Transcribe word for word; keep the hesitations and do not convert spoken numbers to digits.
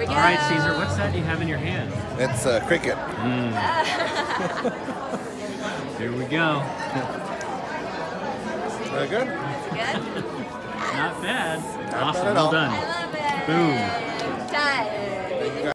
All right, Caesar, what's that you have in your hand? It's a cricket. Mm. Here we go. Very good? Good? Not bad. Not Awesome. bad at Well all. done. I love it. Boom.